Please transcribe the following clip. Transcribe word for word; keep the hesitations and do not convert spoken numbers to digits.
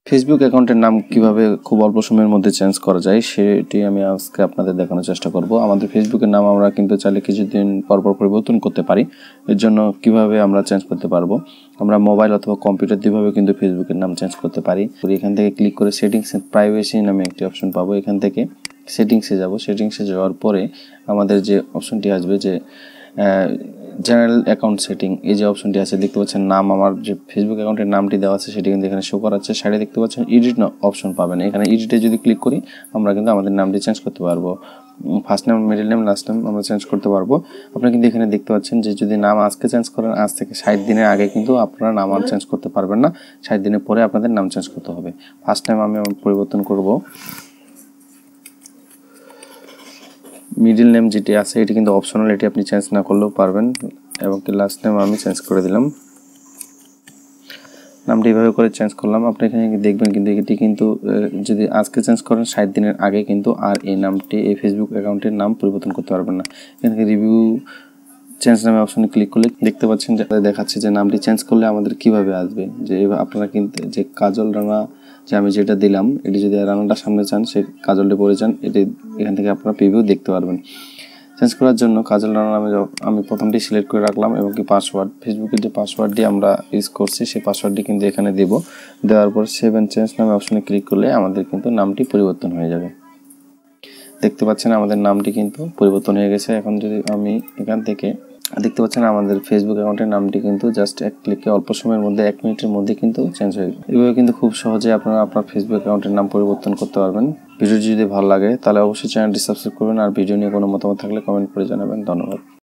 Facebook অ্যাকাউন্টের নাম কিভাবে খুব অল্প সময়ের মধ্যে চেঞ্জ করা যায় সেটি আমি আজকে আপনাদের দেখানোর চেষ্টা করব। আমাদের ফেসবুকের নাম আমরা কিন্তু চাইলে কিছুদিন পরপর পরিবর্তন করতে পারি। এর জন্য কিভাবে আমরা চেঞ্জ করতে পারবো, আমরা মোবাইল অথবা কম্পিউটার দিয়েভাবে কিন্তু ফেসবুকের নাম চেঞ্জ করতে পারি। এখান থেকে ক্লিক করে সেটিংস এন্ড প্রাইভেসি নামে একটি অপশন পাবো। এখান থেকে সেটিংসে যাব। সেটিংসে যাওয়ার পরে আমাদের যে অপশনটি আসবে যে জেনারেল অ্যাকাউন্ট সেটিং, এই যে অপশনটি আছে দেখতে পাচ্ছেন, নাম আমার যে ফেসবুক অ্যাকাউন্টের নামটি দেওয়া আছে সেটি কিন্তু এখানে শো করাচ্ছে। সাইডে দেখতে পাচ্ছেন এডিট অপশন পাবেন। এখানে এডিটে যদি ক্লিক করি আমরা কিন্তু আমাদের নামটি চেঞ্জ করতে পারবো। First name, middle name, last name আমরা চেঞ্জ করতে পারবো। আপনারা কিন্তু এখানে দেখতে পাচ্ছেন যে যদি নাম আজকে চেঞ্জ করেন, আজ থেকে ষাট দিনের আগে কিন্তু আপনারা নাম আর চেঞ্জ করতে পারবেন না। ষাট দিনের পরে আপনাদের নাম চেঞ্জ করতে হবে। ফার্স্ট নেম আমি পরিবর্তন করব, মিডল নেম যেটি আছে এটি কিন্তু অপশনাল, এটি আপনি চেঞ্জ না করলেও পারবেন। এবং কি লাস্ট নেম আমি চেঞ্জ করে দিলাম। নামটি এইভাবে করে চেঞ্জ করলাম। আপনি এখানে দেখবেন কিন্তু এটি কিন্তু যদি আজকে চেঞ্জ করেন ষাট দিনের আগে কিন্তু আর এই নামটি, এই ফেসবুক অ্যাকাউন্টের নাম পরিবর্তন করতে পারবেন না। এখান থেকে রিভিউ চেঞ্জ নামে অপশনে ক্লিক করলে দেখতে পাচ্ছেন যে দেখাচ্ছে যে নামটি চেঞ্জ করলে আমাদের কিভাবে আসবে। যে আপনারা কিন্তু যে কাজল রানা, যে আমি যেটা দিলাম এটি যদি রানাটা সামনে চান, সে কাজলটি পরে চান, এটি এখান থেকে আপনারা প্রিভিউ দেখতে পারবেন। চেঞ্জ করার জন্য কাজল রানা নামে আমি প্রথমটি সিলেক্ট করে রাখলাম এবং কি পাসওয়ার্ড, ফেসবুকের যে পাসওয়ার্ডটি আমরা ইউজ করছি সেই পাসওয়ার্ডটি কিন্তু এখানে দেব। দেওয়ার পর সেভ এন্ড চেঞ্জ নামে অপশনে ক্লিক করলে আমাদের কিন্তু নামটি পরিবর্তন হয়ে যাবে। দেখতে পাচ্ছেন আমাদের নামটি কিন্তু পরিবর্তন হয়ে গেছে। এখন যদি আমি এখান থেকে দেখতে পাচ্ছেন আমাদের ফেসবুক অ্যাকাউন্টের নামটি কিন্তু জাস্ট এক ক্লিকে অল্প সময়ের মধ্যে এক মিনিটের মধ্যে কিন্তু চেঞ্জ হয়ে যাবে। এভাবে কিন্তু খুব সহজে আপনারা আপনার ফেসবুক অ্যাকাউন্টের নাম পরিবর্তন করতে পারবেন। ভিডিওটি যদি ভালো লাগে তাহলে অবশ্যই চ্যানেলটি সাবস্ক্রাইব করবেন, আর ভিডিও নিয়ে কোনো মতামত থাকলে কমেন্ট করে জানাবেন। ধন্যবাদ।